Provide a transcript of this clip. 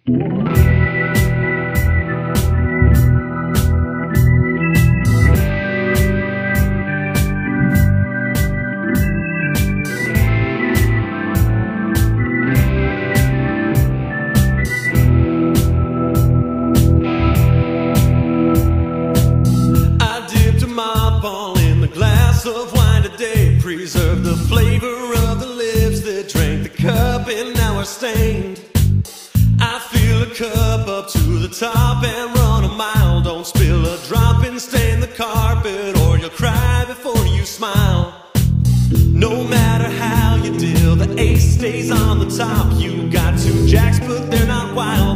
Of wine today, preserve the flavor of the lips that drank the cup and now are stained. I fill a cup up to the top and run a mile. Don't spill a drop and stain the carpet, or you'll cry before you smile. No matter how you deal, the ace stays on the top. You got two jacks, but they're not wild.